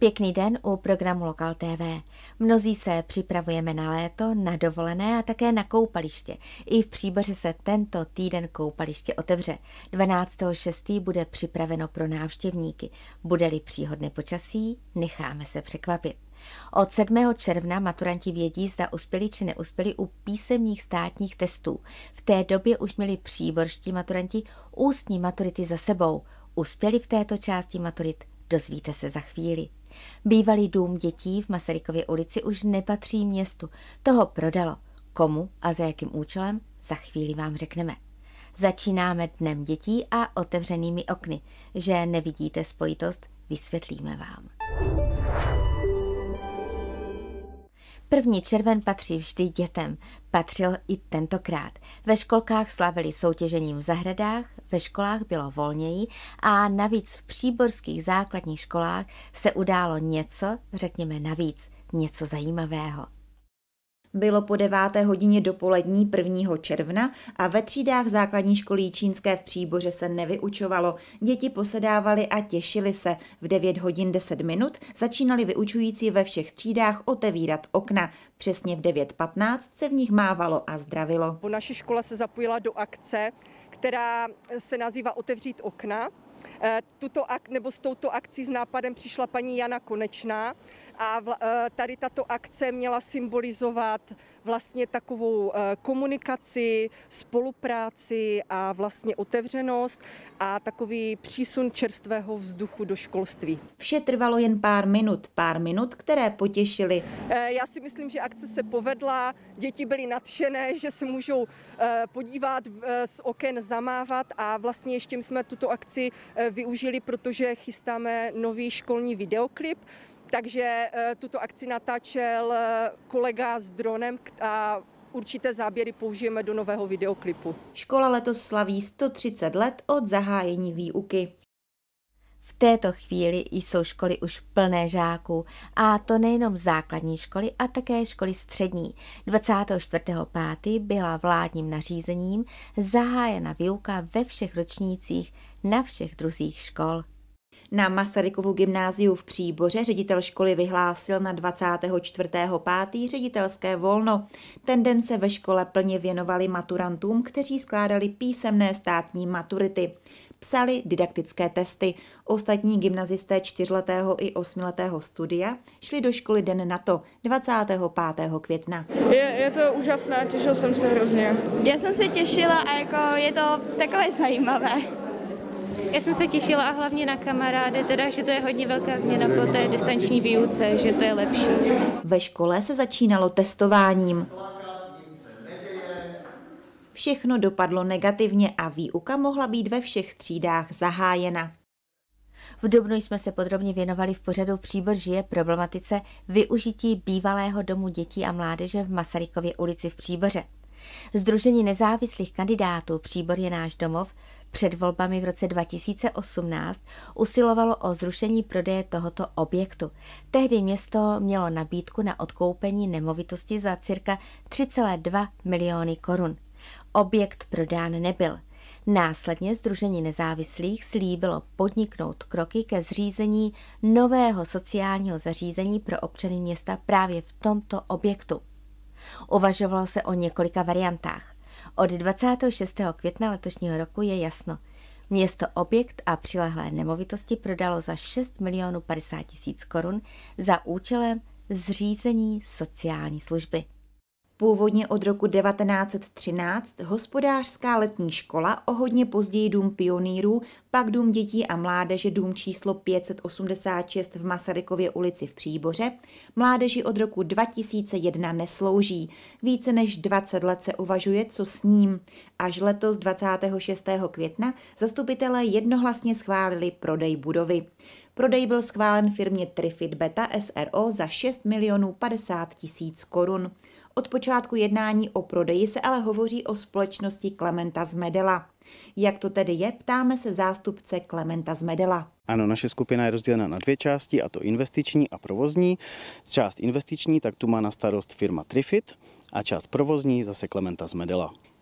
Pěkný den u programu Lokal TV. Mnozí se připravujeme na léto, na dovolené a také na koupaliště. I v Příboře se tento týden koupaliště otevře. 12.6. bude připraveno pro návštěvníky. Bude-li příhodné počasí, necháme se překvapit. Od 7. června maturanti vědí, zda uspěli či neuspěli u písemných státních testů. V té době už měli příborští maturanti ústní maturity za sebou. Uspěli v této části maturit? Dozvíte se za chvíli. Bývalý dům dětí v Masarykově ulici už nepatří městu. Toho prodalo. Komu a za jakým účelem? Za chvíli vám řekneme. Začínáme dnem dětí a otevřenými okny. Že nevidíte spojitost, vysvětlíme vám. 1. červen patří vždy dětem. Patřil i tentokrát. Ve školkách slavili soutěžením v zahradách, ve školách bylo volněji a navíc v příborských základních školách se událo něco, řekněme navíc, něco zajímavého. Bylo po 9. hodině dopolední 1. června a ve třídách základní školy Jičínské v Příboře se nevyučovalo. Děti posedávaly a těšily se. V 9 hodin 10 minut začínali vyučující ve všech třídách otevírat okna. Přesně v 9:15 se v nich mávalo a zdravilo. Naše škola se zapojila do akce, která se nazývá Otevřít okna. S touto akcí s nápadem přišla paní Jana Konečná a tady tato akce měla symbolizovat vlastně takovou komunikaci, spolupráci a vlastně otevřenost a takový přísun čerstvého vzduchu do školství. Vše trvalo jen pár minut, které potěšily. Já si myslím, že akce se povedla, děti byly nadšené, že se můžou podívat z oken, zamávat a vlastně ještě jsme tuto akci využili, protože chystáme nový školní videoklip. Takže tuto akci natáčel kolega s dronem a určité záběry použijeme do nového videoklipu. Škola letos slaví 130 let od zahájení výuky. V této chvíli jsou školy už plné žáků a to nejenom základní školy a také školy střední. 24.5. byla vládním nařízením zahájena výuka ve všech ročnících na všech druzích škol. Na Masarykovu gymnáziu v Příboře ředitel školy vyhlásil na 24.5. ředitelské volno. Ten den se ve škole plně věnovali maturantům, kteří skládali písemné státní maturity. Psali didaktické testy. Ostatní gymnazisté 4letého i 8letého studia šli do školy den na to, 25. května. Je to úžasné, těšil jsem se hrozně. Já jsem se těšila a je to takové zajímavé. Já jsem se těšila a hlavně na kamarády, teda, že to je hodně velká změna po té distanční výuce, že to je lepší. Ve škole se začínalo testováním. Všechno dopadlo negativně a výuka mohla být ve všech třídách zahájena. V dubnu jsme se podrobně věnovali v pořadu Příbor žije problematice využití bývalého domu dětí a mládeže v Masarykově ulici v Příboře. Sdružení nezávislých kandidátů Příbor je náš domov před volbami v roce 2018 usilovalo o zrušení prodeje tohoto objektu. Tehdy město mělo nabídku na odkoupení nemovitosti za cirka 3,2 miliony korun. Objekt prodán nebyl. Následně Sdružení nezávislých slíbilo podniknout kroky ke zřízení nového sociálního zařízení pro občany města právě v tomto objektu. Uvažovalo se o několika variantách. Od 26. května letošního roku je jasno. Město objekt a přilehlé nemovitosti prodalo za 6 milionů 50 tisíc korun za účelem zřízení sociální služby. Původně od roku 1913 hospodářská letní škola, o hodně později dům pionýrů, pak dům dětí a mládeže dům číslo 586 v Masarykově ulici v Příboře, mládeži od roku 2001 neslouží. Více než 20 let se uvažuje, co s ním. Až letos 26. května zastupitelé jednohlasně schválili prodej budovy. Prodej byl schválen firmě Trifid Beta SRO za 6 milionů 50 tisíc korun. Od počátku jednání o prodeji se ale hovoří o společnosti Klementa Zmedela. Jak to tedy je, ptáme se zástupce Klementa Zmedela. Ano, naše skupina je rozdělena na dvě části, a to investiční a provozní. Část investiční, tak tu má na starost firma Trifid a část provozní zase Klementa Zmedela.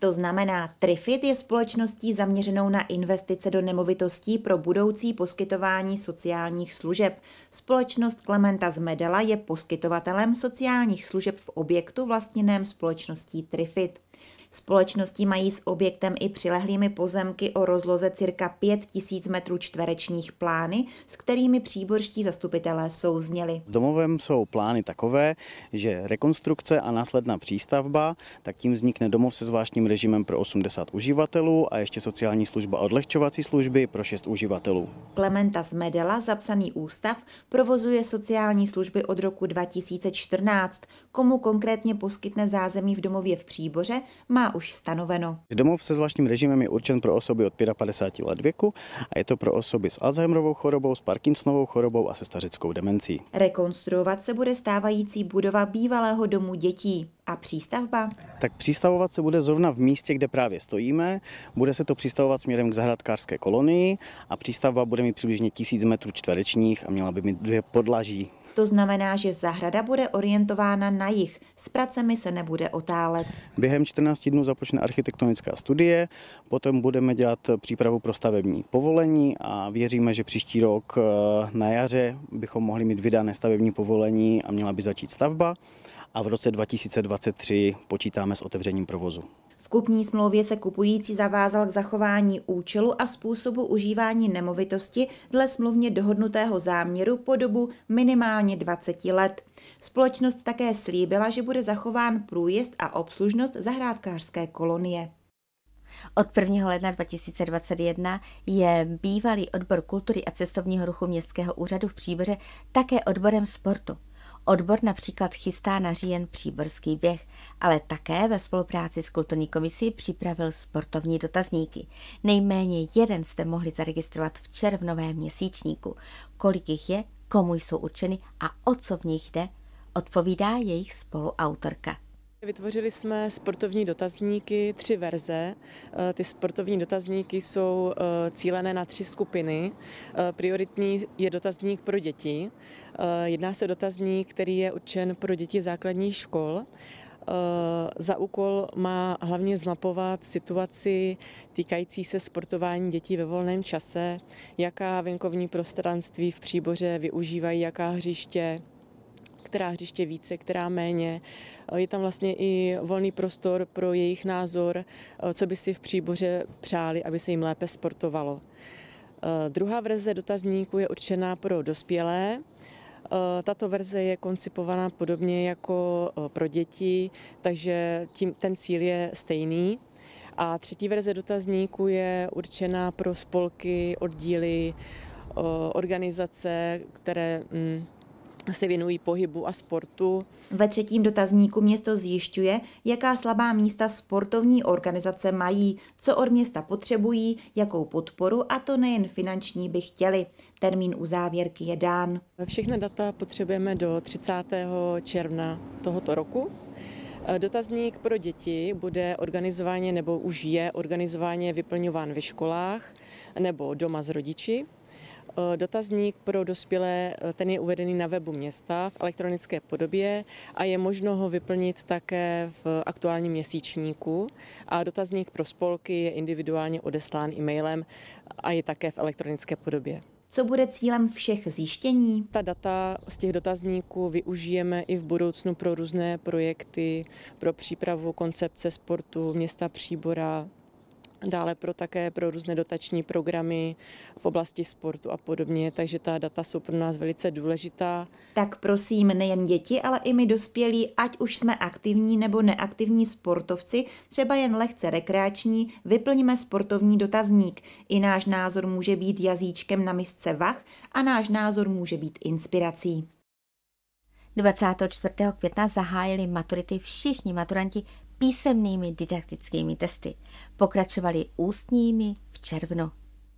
To znamená, Trifid je společností zaměřenou na investice do nemovitostí pro budoucí poskytování sociálních služeb. Společnost Klementa Zmedela je poskytovatelem sociálních služeb v objektu vlastněném společností Trifid. Společnosti mají s objektem i přilehlými pozemky o rozloze cirka 5000 m2 plány, s kterými příborští zastupitelé souzněli. V domovém jsou plány takové, že rekonstrukce a následná přístavba, tak tím vznikne domov se zvláštním režimem pro 80 uživatelů a ještě sociální služba a odlehčovací služby pro 6 uživatelů. Klementa Zmedela, zapsaný ústav, provozuje sociální služby od roku 2014. Komu konkrétně poskytne zázemí v domově v Příboře, má už stanoveno. Domov se zvláštním režimem je určen pro osoby od 55 let věku a je to pro osoby s Alzheimerovou chorobou, s Parkinsonovou chorobou a se stařeckou demencí. Rekonstruovat se bude stávající budova bývalého domu dětí. A přístavba? Tak přistavovat se bude zrovna v místě, kde právě stojíme. Bude se to přistavovat směrem k zahrádkářské kolonii a přístavba bude mít přibližně 1000 m2 a měla by mít 2 podlaží. To znamená, že zahrada bude orientována na jih, s pracemi se nebude otálet. Během 14 dnů započne architektonická studie, potom budeme dělat přípravu pro stavební povolení a věříme, že příští rok na jaře bychom mohli mít vydané stavební povolení a měla by začít stavba a v roce 2023 počítáme s otevřením provozu. V kupní smlouvě se kupující zavázal k zachování účelu a způsobu užívání nemovitosti dle smluvně dohodnutého záměru po dobu minimálně 20 let. Společnost také slíbila, že bude zachován průjezd a obslužnost zahrádkářské kolonie. Od 1. ledna 2021 je bývalý odbor kultury a cestovního ruchu Městského úřadu v Příboře také odborem sportu. Odbor například chystá na říjen příborský běh, ale také ve spolupráci s kulturní komisí připravil sportovní dotazníky. Nejméně jeden jste mohli zaregistrovat v červnovém měsíčníku. Kolik jich je, komu jsou určeny a o co v nich jde, odpovídá jejich spoluautorka. Vytvořili jsme sportovní dotazníky, 3 verze. Ty sportovní dotazníky jsou cílené na 3 skupiny. Prioritní je dotazník pro děti. Jedná se o dotazník, který je určen pro děti základních škol. Za úkol má hlavně zmapovat situaci týkající se sportování dětí ve volném čase, jaká venkovní prostranství v Příboře využívají, jaká hřiště, která hřiště více, která méně. Je tam vlastně i volný prostor pro jejich názor, co by si v Příboře přáli, aby se jim lépe sportovalo. Druhá verze dotazníku je určená pro dospělé. Tato verze je koncipovaná podobně jako pro děti, takže ten cíl je stejný. A třetí verze dotazníku je určená pro spolky, oddíly, organizace, které se věnují pohybu a sportu. Ve třetím dotazníku město zjišťuje, jaká slabá místa sportovní organizace mají, co od města potřebují, jakou podporu, a to nejen finanční by chtěli. Termín uzávěrky je dán. Všechna data potřebujeme do 30. června tohoto roku. Dotazník pro děti bude organizovaně nebo už je organizovaně vyplňován ve školách nebo doma s rodiči. Dotazník pro dospělé, ten je uvedený na webu města v elektronické podobě a je možno ho vyplnit také v aktuálním měsíčníku. A dotazník pro spolky je individuálně odeslán e-mailem a je také v elektronické podobě. Co bude cílem všech zjištění? Ta data z těch dotazníků využijeme i v budoucnu pro různé projekty, pro přípravu koncepce sportu města Příbora, dále také pro různé dotační programy v oblasti sportu a podobně, takže ta data jsou pro nás velice důležitá. Tak prosím, nejen děti, ale i my dospělí, ať už jsme aktivní nebo neaktivní sportovci, třeba jen lehce rekreační, vyplňme sportovní dotazník. I náš názor může být jazyčkem na misce vah a náš názor může být inspirací. 24. května zahájili maturity všichni maturanti písemnými didaktickými testy. Pokračovali ústními v červnu.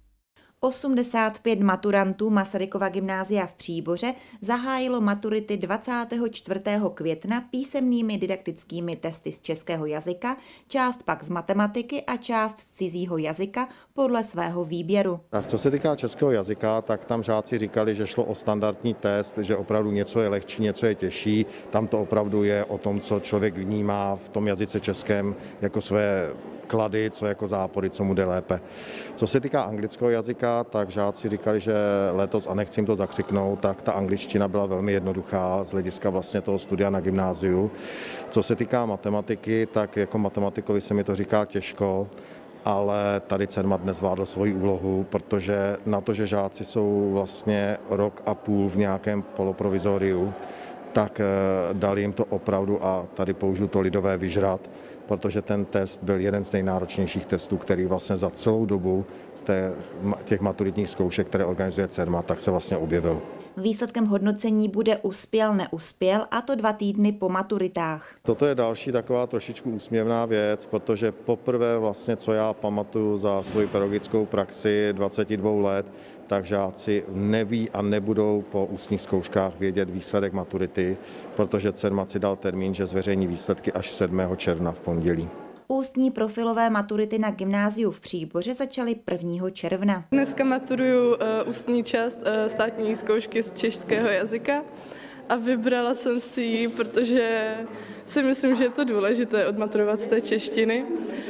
85 maturantů Masarykova gymnázia v Příboře zahájilo maturity 24. května písemnými didaktickými testy z českého jazyka, část pak z matematiky a část z cizího jazyka podle svého výběru. Tak co se týká českého jazyka, tak tam žáci říkali, že šlo o standardní test, že opravdu něco je lehčí, něco je těžší. Tam to opravdu je o tom, co člověk vnímá v tom jazyce českém jako své klady, co jako zápory, co mu jde lépe. Co se týká anglického jazyka, tak žáci říkali, že letos, a nechci jim to zakřiknout, tak ta angličtina byla velmi jednoduchá z hlediska vlastně toho studia na gymnáziu. Co se týká matematiky, tak jako matematikovi se mi to říká těžko, ale tady Cermat nezvládl svoji úlohu, protože na to, že žáci jsou vlastně rok a půl v nějakém poloprovizoriu, tak dali jim to opravdu, a tady použiju to lidové, vyžrat, protože ten test byl jeden z nejnáročnějších testů, který vlastně za celou dobu z těch maturitních zkoušek, které organizuje Cermat, tak se vlastně objevil. Výsledkem hodnocení bude uspěl, neuspěl, a to 2 týdny po maturitách. Toto je další taková trošičku úsměvná věc, protože poprvé vlastně, co já pamatuju za svou pedagogickou praxi 22 let, tak žáci neví a nebudou po ústních zkouškách vědět výsledek maturity, protože Cermat si dal termín, že zveřejní výsledky až 7. června v pondělí. Ústní profilové maturity na gymnáziu v Příboře začaly 1. června. Dneska maturuju ústní část státní zkoušky z českého jazyka a vybrala jsem si ji, protože si myslím, že je to důležité odmaturovat z té češtiny.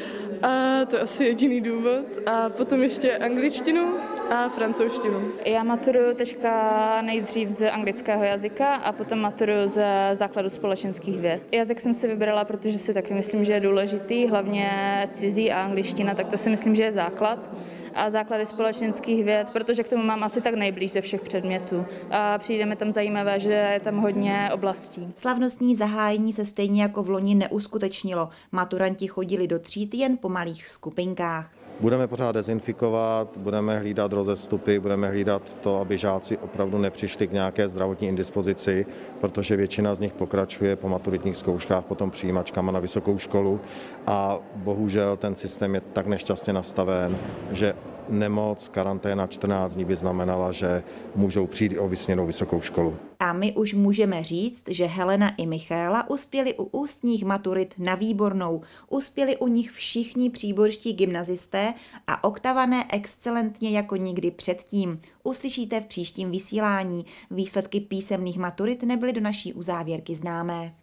A to je asi jediný důvod. A potom ještě angličtinu a francouzštinu. Já maturuju teďka nejdřív z anglického jazyka a potom maturuju ze základu společenských věd. Jazyk jsem si vybrala, protože si taky myslím, že je důležitý, hlavně cizí a angličtina, tak to si myslím, že je základ. A základy společenských věd, protože k tomu mám asi tak nejblíž ze všech předmětů. A přijde mi tam zajímavé, že je tam hodně oblastí. Slavnostní zahájení se stejně jako v loni neuskutečnilo. Maturanti chodili do tříd jen po malých skupinkách. Budeme pořád dezinfikovat, budeme hlídat rozestupy, budeme hlídat to, aby žáci opravdu nepřišli k nějaké zdravotní indispozici, protože většina z nich pokračuje po maturitních zkouškách potom přijímačkama na vysokou školu a bohužel ten systém je tak nešťastně nastaven, že nemoc, karanténa 14 dní by znamenala, že můžou přijít o vysněnou vysokou školu. A my už můžeme říct, že Helena i Michaela uspěli u ústních maturit na výbornou. Uspěli u nich všichni příborští gymnazisté a Oktavané excelentně jako nikdy předtím. Uslyšíte v příštím vysílání. Výsledky písemných maturit nebyly do naší uzávěrky známé.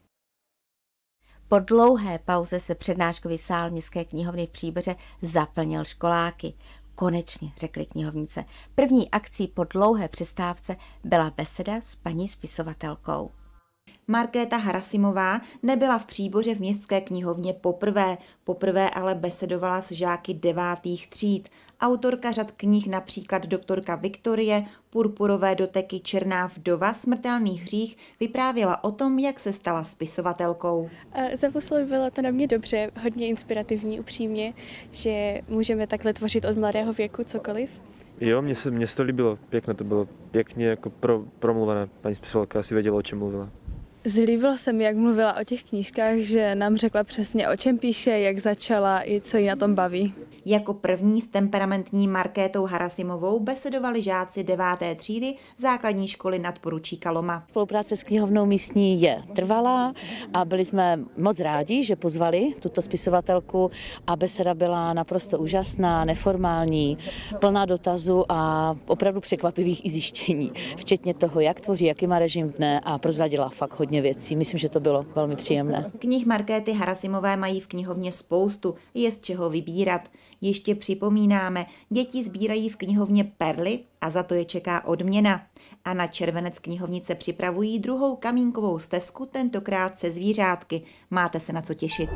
Po dlouhé pauze se přednáškový sál Městské knihovny v Příboře zaplnil školáky. Konečně, řekly knihovnice. První akcí po dlouhé přestávce byla beseda s paní spisovatelkou. Markéta Harasimová nebyla v Příboře v Městské knihovně poprvé ale besedovala s žáky 9. tříd. Autorka řad knih, například doktorka Viktorie, Purpurové doteky, Černá vdova, Smrtelný hřích, vyprávěla o tom, jak se stala spisovatelkou. Zapůsobilo to na mě dobře, hodně inspirativní, upřímně, že můžeme takhle tvořit od mladého věku cokoliv. Jo, mně se to líbilo, pěkné to bylo, pěkně jako promluvené, paní spisovatelka asi věděla, o čem mluvila. Zlíbilo se mi, jak mluvila o těch knížkách, že nám řekla přesně, o čem píše, jak začala i co jí na tom baví. Jako první s temperamentní Markétou Harasimovou besedovali žáci 9. třídy základní školy nadporučíka Loma. Spolupráce s knihovnou místní je trvalá a byli jsme moc rádi, že pozvali tuto spisovatelku a beseda byla naprosto úžasná, neformální, plná dotazů a opravdu překvapivých i zjištění, včetně toho, jak tvoří, jaký má režim dne a prozradila fakt hodně věcí. Myslím, že to bylo velmi příjemné. Knih Markéty Harasimové mají v knihovně spoustu, je z čeho vybírat. Ještě připomínáme, děti sbírají v knihovně perly a za to je čeká odměna. A na červenec knihovnice připravují druhou kamínkovou stezku, tentokrát se zvířátky. Máte se na co těšit.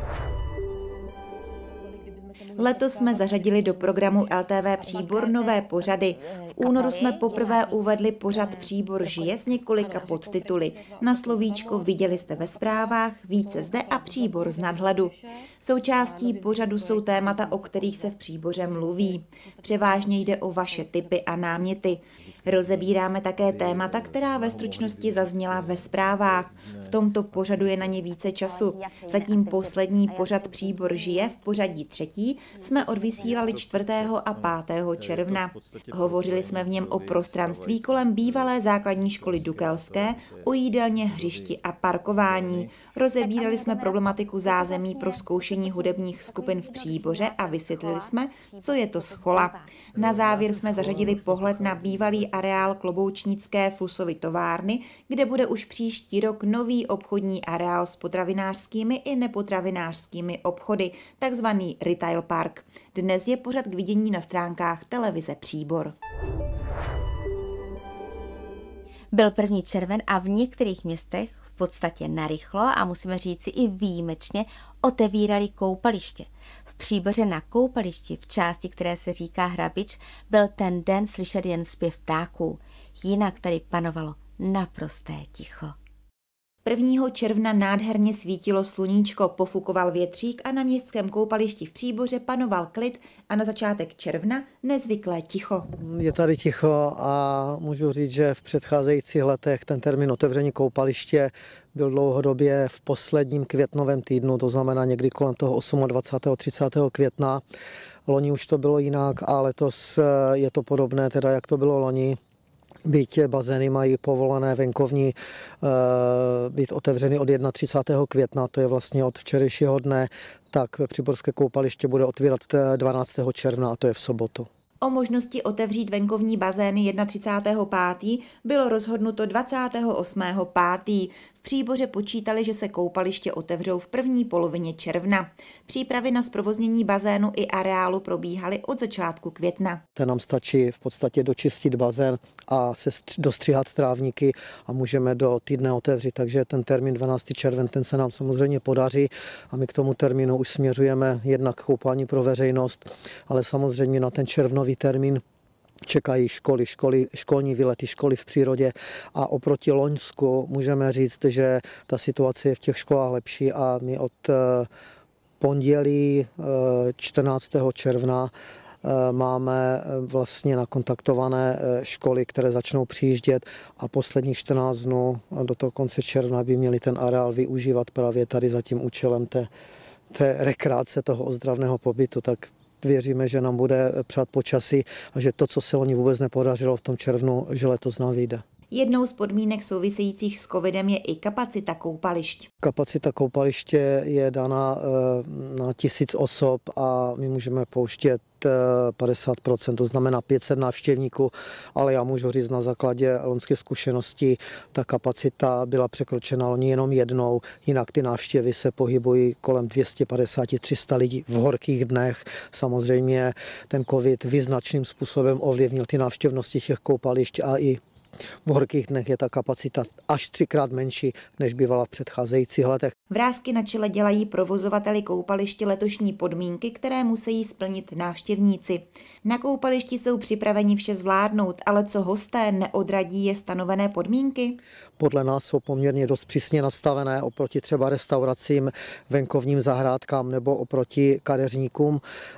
Letos jsme zařadili do programu LTV Příbor nové pořady. V únoru jsme poprvé uvedli pořad Příbor žije s několika podtituly. Na slovíčko viděli jste ve zprávách, více zde a Příbor z nadhledu. Součástí pořadu jsou témata, o kterých se v Příboře mluví. Převážně jde o vaše tipy a náměty. Rozebíráme také témata, která ve stručnosti zazněla ve zprávách. V tomto pořadu je na ně více času. Zatím poslední pořad Příbor žije v pořadí 3. jsme odvysílali 4. a 5. června. Hovořili jsme v něm o prostranství kolem bývalé základní školy Dukelské, o jídelně, hřišti a parkování. Rozebírali jsme problematiku zázemí pro zkoušení hudebních skupin v Příboře a vysvětlili jsme, co je to schola. Na závěr jsme zařadili pohled na bývalý areál Kloboučnické Flusovy továrny, kde bude už příští rok nový obchodní areál s potravinářskými i nepotravinářskými obchody, takzvaný Retail Park. Dnes je pořad k vidění na stránkách televize Příbor. Byl 1. červen a v některých městech v podstatě narychlo a musíme říci i výjimečně otevírali koupaliště. V Příboře na koupališti v části, které se říká Hrabič, byl ten den slyšet jen zpěv ptáků. Jinak tady panovalo naprosté ticho. 1. června nádherně svítilo sluníčko, pofukoval větřík a na městském koupališti v Příboře panoval klid a na začátek června nezvyklé ticho. Je tady ticho a můžu říct, že v předcházejících letech ten termín otevření koupaliště byl dlouhodobě v posledním květnovém týdnu, to znamená někdy kolem toho 28. 30. května. Loni už to bylo jinak a letos je to podobné, teda jak to bylo loni. Byť bazény mají povolené venkovní být otevřeny od 31. května, to je vlastně od včerejšího dne, tak Příborské koupaliště bude otvírat 12. června a to je v sobotu. O možnosti otevřít venkovní bazény 31.5. bylo rozhodnuto 28.5. V Příboře počítali, že se koupaliště otevřou v první polovině června. Přípravy na zprovoznění bazénu i areálu probíhaly od začátku května. To nám stačí v podstatě dočistit bazén a dostříhat trávníky a můžeme do týdne otevřít, takže ten termín 12. červen, ten se nám samozřejmě podaří a my k tomu termínu už směřujeme jednak koupání pro veřejnost, ale samozřejmě na ten červnový termín čekají školní výlety, školy v přírodě a oproti loňsku můžeme říct, že ta situace je v těch školách lepší a my od pondělí 14. června máme vlastně nakontaktované školy, které začnou přijíždět a posledních 14 dnů do toho konce června by měli ten areál využívat právě tady za tím účelem té rekreace, toho ozdravného pobytu. Tak věříme, že nám bude přát počasí a že to, co se loni vůbec nepodařilo v tom červnu, že letos nám vyjde. Jednou z podmínek souvisejících s covidem je i kapacita koupališť. Kapacita koupaliště je dána na 1000 osob a my můžeme pouštět 50%, to znamená 500 návštěvníků, ale já můžu říct na základě loňské zkušenosti, ta kapacita byla překročena loni jenom jednou, jinak ty návštěvy se pohybují kolem 250-300 lidí v horkých dnech. Samozřejmě ten covid význačným způsobem ovlivnil ty návštěvnosti těch koupališť a i v horkých dnech je ta kapacita až 3krát menší, než bývala v předcházejících letech. Vrásky na čele dělají provozovateli koupaliště letošní podmínky, které musí splnit návštěvníci. Na koupališti jsou připraveni vše zvládnout, ale co hosté neodradí je stanovené podmínky? Podle nás jsou poměrně dost přísně nastavené oproti třeba restauracím, venkovním zahrádkám nebo oproti kadeřníkům.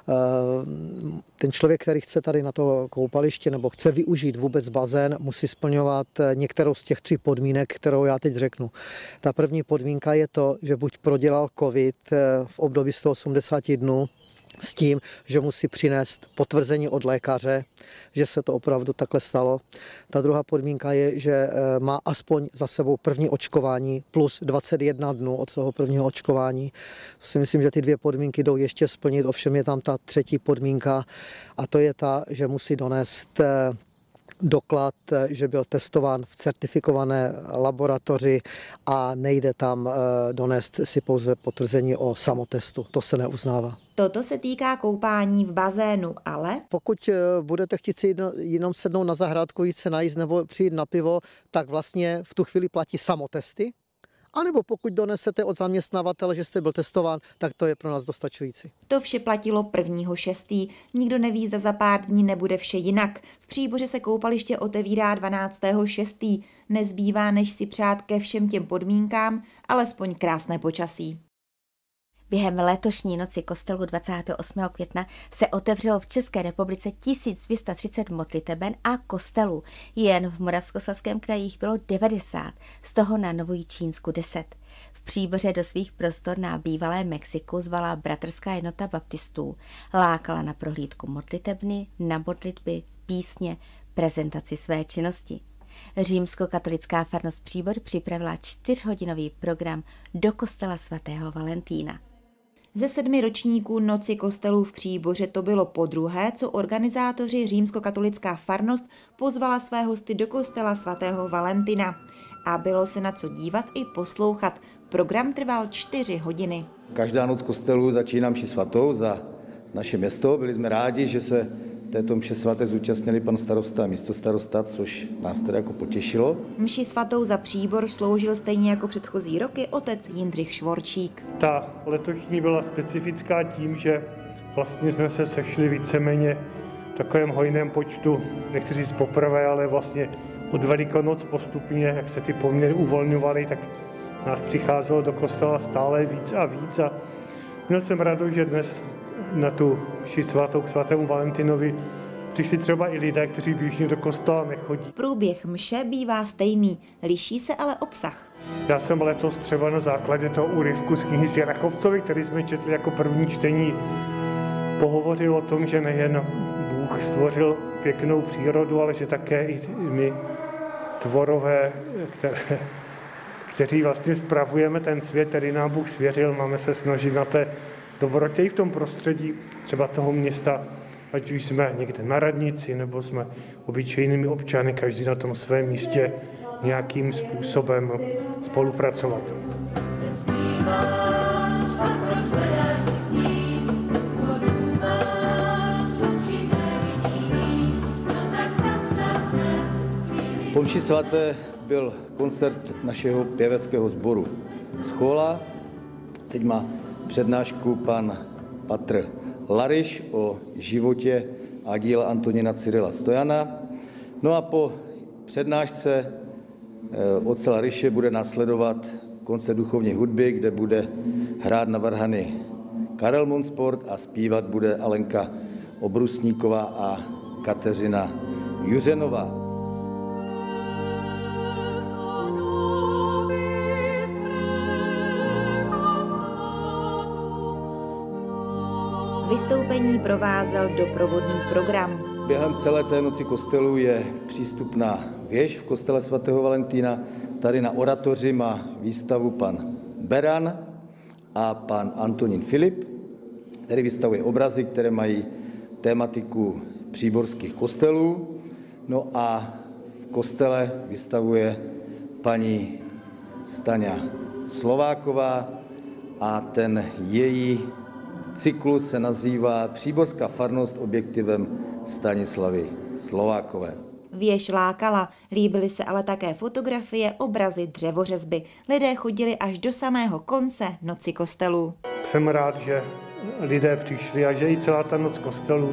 Ten člověk, který chce tady na to koupaliště nebo chce využít vůbec bazén, musí splňovat některou z těch 3 podmínek, kterou já teď řeknu. Ta první podmínka je to, že buď prodělal covid v období 180 dnů, s tím, že musí přinést potvrzení od lékaře, že se to opravdu takhle stalo. Ta druhá podmínka je, že má aspoň za sebou první očkování plus 21 dnů od toho prvního očkování. Si myslím, že ty 2 podmínky jdou ještě splnit, ovšem je tam ta 3. podmínka a to je ta, že musí donést doklad, že byl testován v certifikované laboratoři a nejde tam donést si pouze potvrzení o samotestu. To se neuznává. Toto se týká koupání v bazénu, ale pokud budete chtít si jenom sednout na zahrádku, jít se najíst nebo přijít na pivo, tak vlastně v tu chvíli platí samotesty. A nebo pokud donesete od zaměstnavatele, že jste byl testován, tak to je pro nás dostačující. To vše platilo 1.6. Nikdo neví, zda za pár dní nebude vše jinak. V Příboře se koupaliště otevírá 12.6. Nezbývá, než si přát ke všem těm podmínkám, alespoň krásné počasí. Během letošní noci kostelu 28. května se otevřelo v České republice 1230 modliteben a kostelů. Jen v Moravskoslezském kraji jich bylo 90, z toho na Novojičínsku 10. V Příboře do svých prostor na bývalém Mexiku zvala bratrská jednota baptistů, lákala na prohlídku modlitebny, na modlitby, písně, prezentaci své činnosti. Římskokatolická farnost Příbor připravila 4hodinový program do kostela svatého Valentína. Ze 7 ročníků Noci kostelů v Příboře to bylo podruhé, co organizátoři Římskokatolická farnost pozvala své hosty do kostela svatého Valentina. A bylo se na co dívat i poslouchat. Program trval 4 hodiny. Každá noc kostelů začíná mši svatou za naše město. Byli jsme rádi, že se této mše svaté zúčastnili pan starosta a místostarosta, což nás teda jako potěšilo. Mši svatou za Příbor sloužil stejně jako předchozí roky otec Jindřich Švorčík. Ta letošní byla specifická tím, že vlastně jsme se sešli víceméně v takovém hojném počtu, nechci říct poprvé, ale vlastně od Velikonoc postupně, jak se ty poměry uvolňovaly, tak nás přicházelo do kostela stále víc a víc. A měl jsem radost, že dnes na tu mši svatou k svatému Valentinovi přišli třeba i lidé, kteří běžně do kostela nechodí. Průběh mše bývá stejný, liší se ale obsah. Já jsem letos třeba na základě toho úryvku z knihy Sirachovcovi, který jsme četli jako první čtení, pohovořil o tom, že nejen Bůh stvořil pěknou přírodu, ale že také i my tvorové, kteří vlastně spravujeme ten svět, který nám Bůh svěřil, máme se snažit na té dobrotě i v tom prostředí třeba toho města, ať už jsme někde na radnici, nebo jsme obyčejnými občany, každý na tom svém místě nějakým způsobem spolupracovat. Po mši svaté byl koncert našeho pěveckého sboru Schola. Teď má přednášku pan patr Lariš o životě a díle Antonína Cyrila Stojana. No a po přednášce otce Lariše bude následovat koncert duchovní hudby, kde bude hrát na varhany Karel Monsport a zpívat bude Alenka Obrusníková a Kateřina Juřenová. Vystoupení provázel doprovodný program. Během celé té noci kostelů je přístupná věž v kostele svatého Valentína. Tady na oratoři má výstavu pan Beran a pan Antonín Filip, který vystavuje obrazy, které mají tématiku příborských kostelů. No a v kostele vystavuje paní Staňa Slováková a ten její cyklus se nazývá Příborská farnost objektivem Stanislavy Slovákové. Věž lákala, líbily se ale také fotografie, obrazy, dřevořezby. Lidé chodili až do samého konce Noci kostelů. Jsem rád, že lidé přišli a že i celá ta Noc kostelů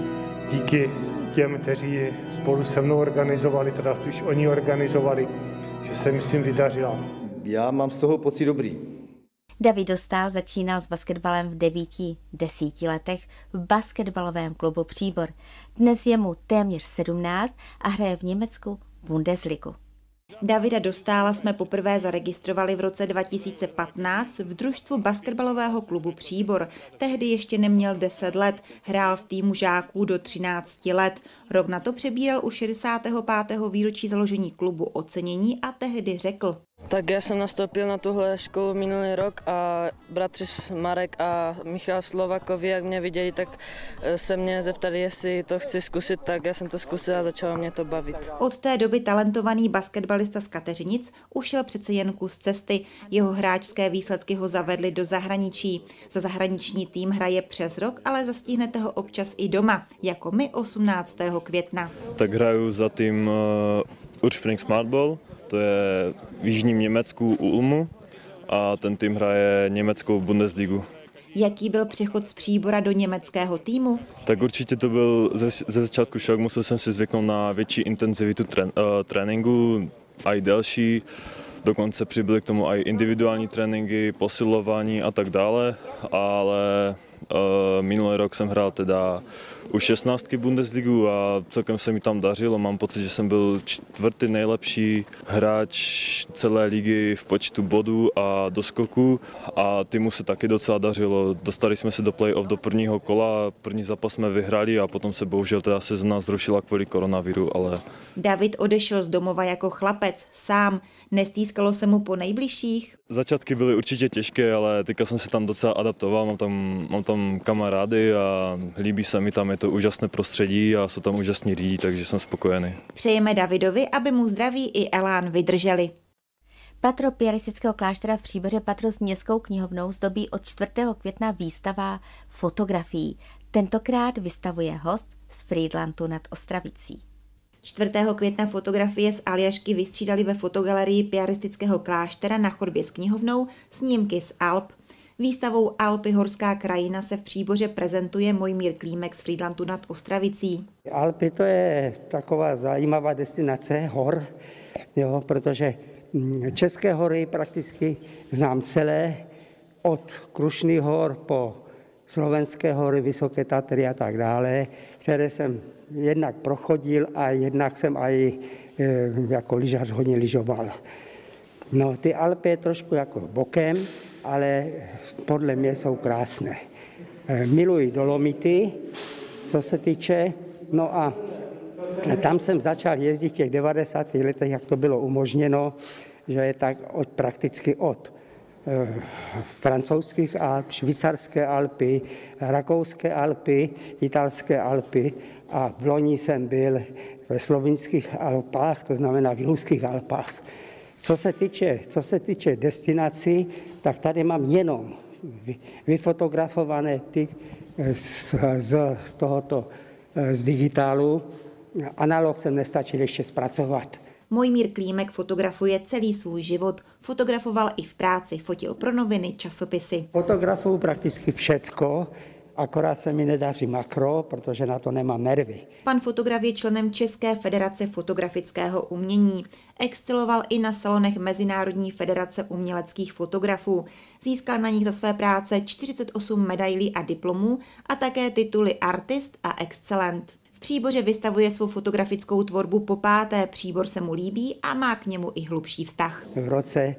díky těm, kteří spolu se mnou organizovali, teda spíš oni organizovali, že se myslím vydařila. Já mám z toho pocit dobrý. David Dostál začínal s basketbalem v 9-10 letech v basketbalovém klubu Příbor. Dnes je mu téměř 17 a hraje v Německu Bundesligu. Davida Dostála jsme poprvé zaregistrovali v roce 2015 v družstvu basketbalového klubu Příbor. Tehdy ještě neměl 10 let, hrál v týmu žáků do 13 let. Rok na to přebíral u 65. výročí založení klubu ocenění a tehdy řekl: Tak já jsem nastoupil na tuhle školu minulý rok a bratři Marek a Michal Slovakovi, jak mě viděli, tak se mě zeptali, jestli to chci zkusit, tak já jsem to zkusil a začalo mě to bavit. Od té doby talentovaný basketbalista z Kateřinic ušel přece jen kus cesty. Jeho hráčské výsledky ho zavedly do zahraničí. Za zahraniční tým hraje přes rok, ale zastihnete ho občas i doma, jako my 18. května. Tak hraju za tým Urspring Smartball. To je v jižním Německu u Ulmu a ten tým hraje německou Bundesligu. Jaký byl přechod z Příbora do německého týmu? Tak určitě to byl ze začátku šok, musel jsem si zvyknout na větší intenzivitu tréninku, a i delší. Dokonce přibyly k tomu i individuální tréninky, posilování a tak dále, ale minulý rok jsem hrál teda u 16 Bundesligu a celkem se mi tam dařilo. Mám pocit, že jsem byl 4. nejlepší hráč celé ligy v počtu bodů a doskoků a týmu se taky docela dařilo. Dostali jsme se do play-off do prvního kola, první zápas jsme vyhráli a potom se bohužel teda sezóna zrušila kvůli koronaviru, ale... David odešel z domova jako chlapec, sám. Nestýskalo se mu po nejbližších? Začátky byly určitě těžké, ale teďka jsem se tam docela adaptoval, mám tam kamarády a líbí se mi tam, je to úžasné prostředí a jsou tam úžasní lidi, takže jsem spokojený. Přejeme Davidovi, aby mu zdraví i elán vydrželi. Patro piaristického kláštera v Příboře patro s městskou knihovnou zdobí od 4. května výstava fotografií. Tentokrát vystavuje host z Frýdlantu nad Ostravicí. 4. května fotografie z Aljašky vystřídali ve fotogalerii piaristického kláštera na chodbě s knihovnou snímky z Alp. Výstavou Alpy horská krajina se v Příboře prezentuje Mojmír Klímek z Frýdlantu nad Ostravicí. Alpy to je taková zajímavá destinace hor, jo, protože České hory prakticky znám celé, od Krušných hor po Slovenské hory, Vysoké Tatry a tak dále, které jsem jednak prochodil a jednak jsem aj jako lyžař hodně lyžoval. No, ty Alpy je trošku jako bokem, ale podle mě jsou krásné. Miluji Dolomity, co se týče, no a tam jsem začal jezdit v těch 90. letech, jak to bylo umožněno, že je tak prakticky od francouzských Alp, švýcarské Alpy, rakouské Alpy, italské Alpy a v loni jsem byl ve slovinských Alpách, to znamená v Jihlavských Alpách. Co se týče destinací, tak tady mám jenom vyfotografované ty z digitálu. Analog jsem nestačil ještě zpracovat. Mojmír Klímek fotografuje celý svůj život. Fotografoval i v práci, fotil pro noviny, časopisy. Fotografuju prakticky všecko, akorát se mi nedaří makro, protože na to nemám nervy. Pan fotograf je členem České federace fotografického umění. Exceloval i na salonech Mezinárodní federace uměleckých fotografů. Získal na nich za své práce 48 medailí a diplomů a také tituly Artist a Excellent. V Příboře vystavuje svou fotografickou tvorbu popáté. Příbor se mu líbí a má k němu i hlubší vztah. V roce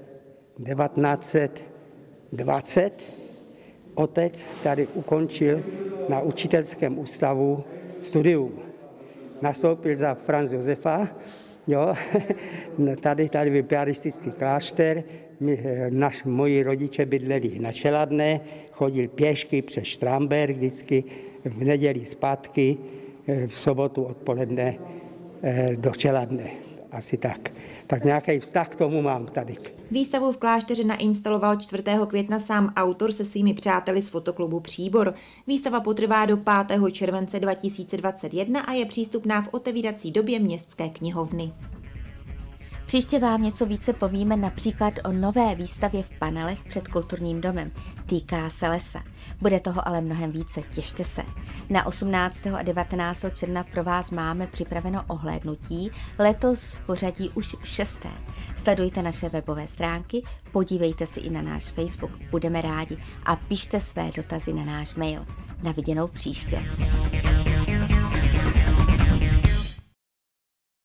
1920 otec tady ukončil na učitelském ústavu studium. Nastoupil za Franz Josefa, jo, tady byl piaristický klášter, moji rodiče bydleli na Čeladné, chodil pěšky přes Štramberg vždycky, v neděli zpátky, v sobotu odpoledne do Čeladné, asi tak. Tak nějaký vztah k tomu mám tady. Výstavu v klášteře nainstaloval 4. května sám autor se svými přáteli z fotoklubu Příbor. Výstava potrvá do 5. července 2021 a je přístupná v otevírací době městské knihovny. Příště vám něco více povíme například o nové výstavě v panelech před kulturním domem. Týká se lesa. Bude toho ale mnohem více, těšte se. Na 18. a 19. června pro vás máme připraveno ohlédnutí, letos v pořadí už 6. Sledujte naše webové stránky, podívejte si i na náš Facebook, budeme rádi a pište své dotazy na náš mail. Na viděnou příště.